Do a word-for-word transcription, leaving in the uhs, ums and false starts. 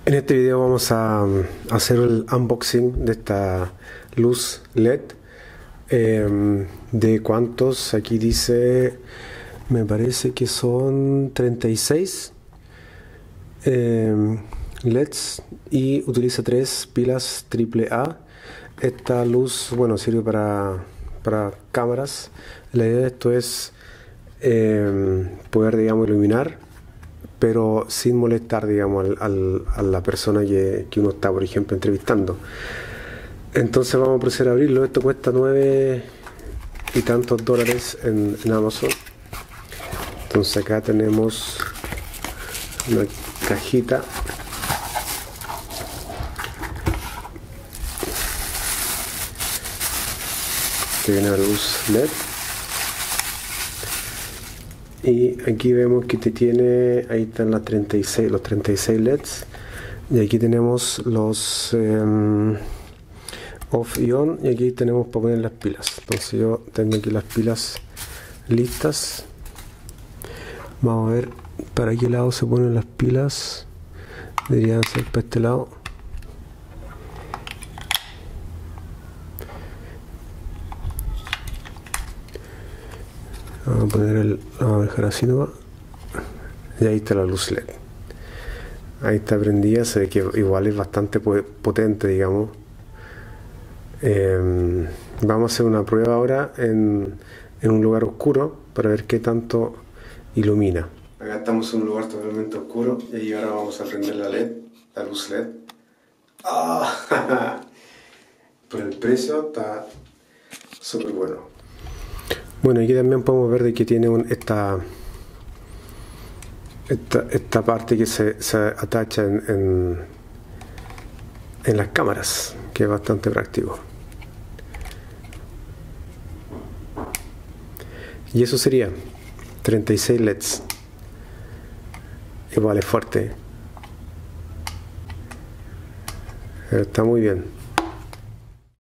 En este video vamos a hacer el unboxing de esta luz L E D. Eh, ¿De cuántos? Aquí dice, me parece que son treinta y seis eh, L E Ds y utiliza tres pilas triple A. Esta luz, bueno, sirve para, para cámaras. La idea de esto es eh, poder, digamos, iluminar, pero sin molestar, digamos, al, al, a la persona que, que uno está, por ejemplo, entrevistando. Entonces vamos a proceder a abrirlo. Esto cuesta nueve y tantos dólares en, en Amazon. Entonces acá tenemos una cajita. Que viene la luz L E D. Y aquí vemos que te tiene, ahí están las treinta y seis, los treinta y seis L E Ds. Y aquí tenemos los eh, off y on. Y aquí tenemos para poner las pilas. Entonces yo tengo aquí las pilas listas. Vamos a ver para qué lado se ponen las pilas. Deberían ser para este lado. Vamos a poner el, vamos a dejar así nomás. Y ahí está la luz L E D. Ahí está prendida, se ve que igual es bastante potente, digamos. Eh, vamos a hacer una prueba ahora en, en un lugar oscuro para ver qué tanto ilumina. Acá estamos en un lugar totalmente oscuro y ahora vamos a prender la L E D, la luz L E D. ¡Ah! Por el precio está súper bueno. Bueno, aquí también podemos ver de que tiene un, esta, esta esta parte que se, se atacha en, en, en las cámaras, que es bastante práctico. Y eso sería treinta y seis L E Ds. Igual es fuerte. Está muy bien.